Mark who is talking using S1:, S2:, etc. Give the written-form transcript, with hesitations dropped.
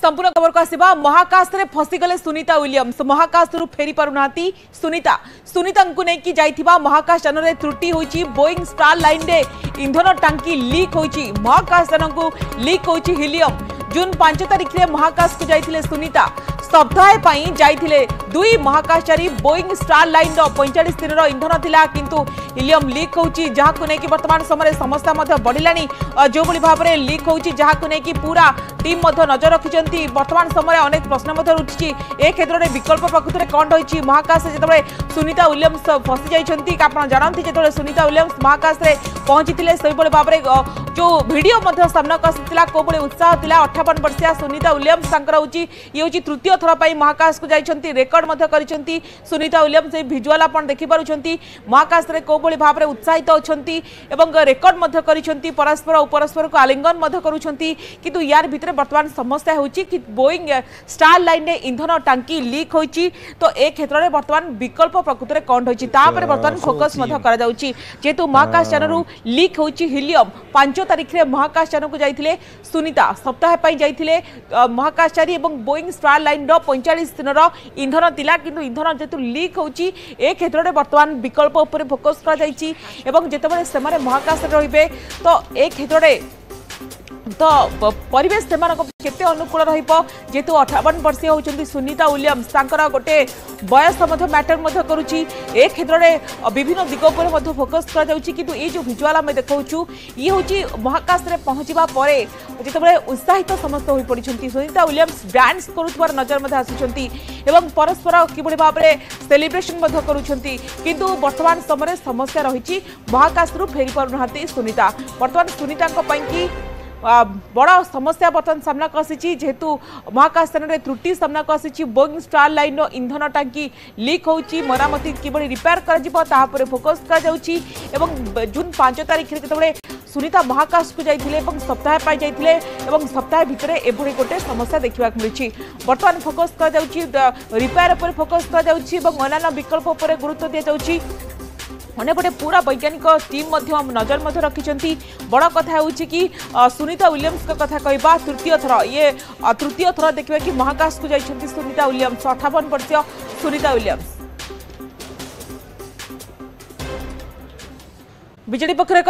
S1: संपूर्ण खबर को आसवा महाकाश रे फसीगले सुनीता विलियम्स महाकाश फेरी पारुना सुनीता सुनीता को लेकिन जाइथिबा महाकाश यान रे त्रुटि होइछि बोइंग स्टार लाइन रे इंधन टांकी लीक होइछि महाकाश यान को लीक होइछि हीलियम जून 5 तारिख रे महाकाश को जाइथिले सुनीता सप्ताह पाई जाइथिले दुई महाकाशचारी बोइंग स्टार लाइन 45 दिन इंधन थिला किंतु हीलियम लीक होउची जहा को नेकी वर्तमान समय समस्या मध्ये बढ़िलानी जो बली भाव रे लीक होउची जहा को नेकी पूरा टीम मध्ये नजर रखिचंती वर्तमान समय अनेक प्रश्न मध्ये उठिची ए क्षेत्र रे विकल्प प्रकृति रे कोन होइची महाकाश जेतबे सुनीता विलियम्स फसी जाइचंती आपण जानंती जेतबे सुनीता विलियम्स महाकाश रे पहुंचीथिले सही बली भाव रे जो वीडियो मध्ये सामना आसिथिला को बली उत्साह थिला 58 वर्षीय सुनीता विलियम्स संकर होउची ये होउची तृतीय थर पाई महाकाश को जाइचंती रेकॉर्ड मध्ये करिसंती सुनीता विलियम्स ए विजुअल आपण देखि पारुचंती महाकाश रे को बली भाव रे उत्साहित अछंती एवं रेकॉर्ड मध्ये करिसंती परस्पर परस्पर को आलिंगन मध्ये करूछंती किंतु यार भितरे वर्तमान समस्या होउची कि बोइंग स्टार लाइन रे इंधन टांकी लीक होइची तो ए क्षेत्र रे वर्तमान विकल्प प्रकृति रे कोन होइची ता पर वर्तमान फोकस मध्ये करा जाउची जेतु महाकाश यान रु लीक होइची हीलियम 5 तारिख रे महाकाश यान को जाइथिले सुनीता सप्ताह पाई जाइथिले महाकाशचारी एवं बोइंग स्टार लाइन 45 दिन इंधन थिला किंतु इंधन जेतु लीक होउची ए क्षेत्र रे वर्तमान विकल्प ऊपर फोकस करा जाइची एवं जेतबे सेमारे महाकाश रे रहिबे तो ए क्षेत्र रे तो परिवेश से केते अनुकूल रहिबो जेतु 58 वर्षीय होचंती सुनीता विलियम्स तांकर गोटे बयस मैटर करुची ए क्षेत्र में विभिन्न दिग पर फोकस करा जाउची किंतु ये जो विजुअल आम देखौछु ये होची महाकाश रे पहुंचीबा परे जेतबे उत्साहित समस्त होई पड़िछंती सुनीता विलियम्स डांस करूथबार नजर मध्ये आसुछंती एवं परस्पर किबळी भाव रे सेलिब्रेशन मध्ये करूछंती किंतु वर्तमान समय समस्या रहिची महाकाश रु फेरी पारुनाहाती सुनीता वर्तमान सुनीता को पई की बड़ा समस्या बर्तमान सामना को आसी जेहेतु महाकाश यान रे त्रुटि सामना को आसी बोइंग स्टार लाइन इंधन टांकी लीक होउची मरामती किबळी रिपेयर कर जिवो ता पर फोकस कर जाउची एवं जून 5 तारिख रे केतबळे सुनीता महाकाश को जाइथिले एवं सप्ताह पाई जाइथिले एवं सप्ताह भितरे एभଳି गोटे समस्या देखिबा मिलुची वर्तमान फोकस कर जाउची रिपेयर पर फोकस कर जाउची एवं अन्य विकल्प पर गुरुत्व दिया जाउची अनेपटे पूरा वैज्ञानिक टीम नजर मध्य रखिंट बड़ कथा होउछि कि सुनीता विलियम्स का कथा कहबा तृतीय थर देखिए कि महाकाश को जाइछंती सुनीता विलियम्स 58 वर्षीय सुनीता विलियम्स बीजेडी पक्ष